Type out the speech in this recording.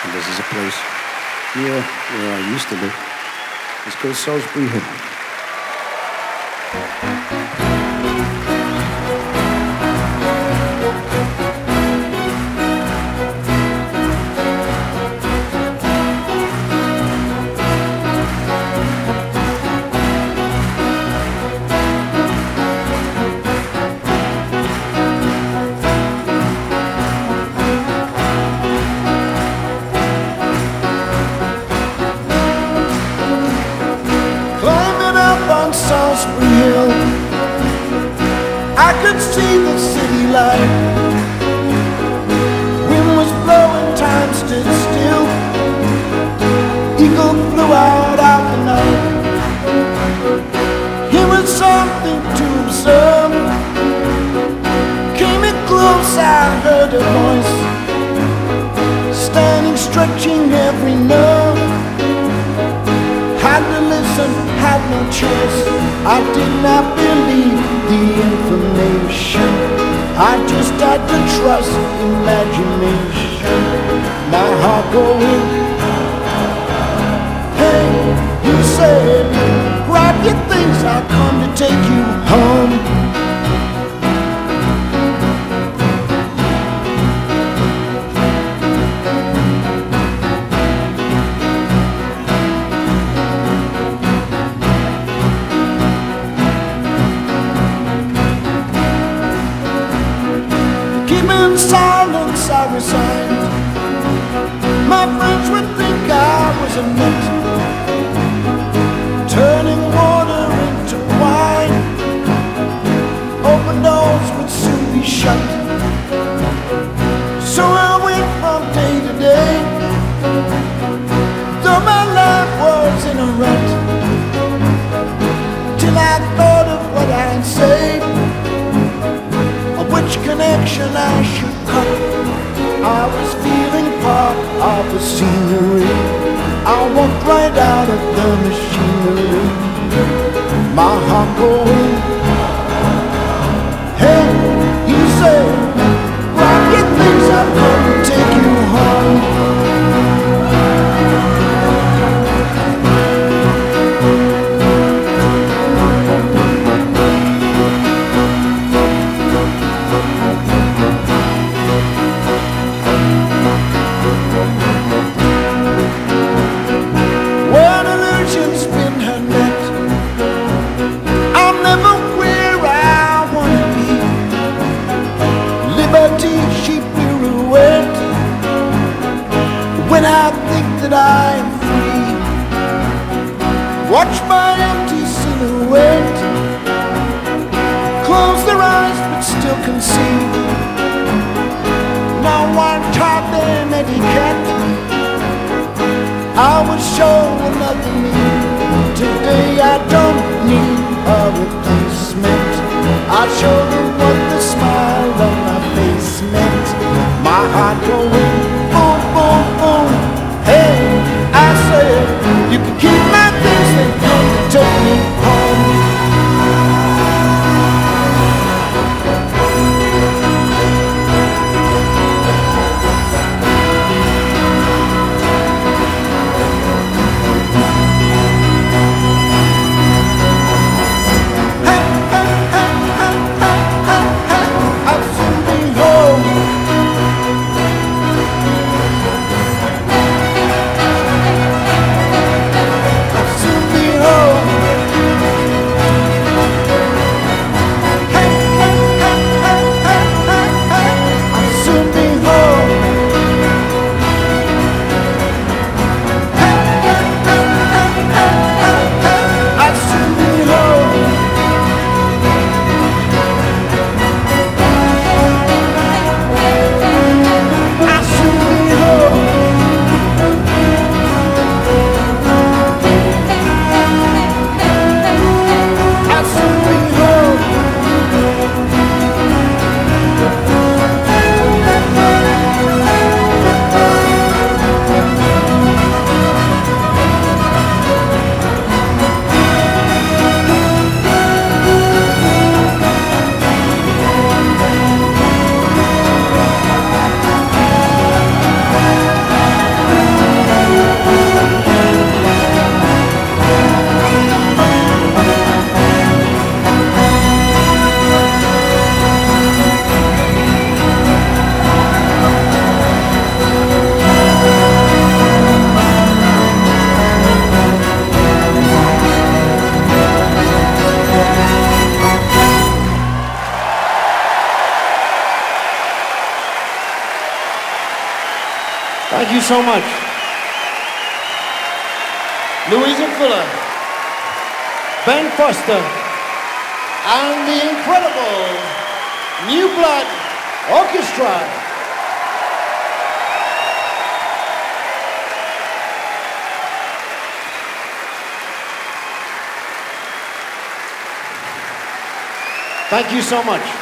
And this is a place here where I used to live. It's called Salisbury Hill. Salisbury Hill, I could see the city light. Wind was blowing, time stood still. Eagle flew out of the night. Here was something to observe. Came in close, I heard a voice, standing, stretching every nerve. Had to listen, had no choice. I did not believe the information. I just had to trust imagination. My heart going, hey, he said, grab your things, I'll come to take you home. In silence I resigned. My friends would think I was a nut, turning water into wine. Open doors would soon be shut. So I went from day to day, though my life was in a rut, till I thought of what I'd say, which connection I should cut. I was feeling part of the scenery. I walked right out of the machinery. My heart going, hey, he said, grab your things, I've come to take you home. When I think that I am free, watch my empty silhouette, close their eyes but still can see. No one taught them etiquette. I was shown another me. Today I don't need a replacement. I showed them what the smile on my face meant. My heart going boom, boom, boom. Hey, I said, you can keep my things, they come to take me home. Hey, hey, hey, hey, hey. Thank you so much. Louisa Fuller, Ben Foster, and the incredible New Blood Orchestra. Thank you so much.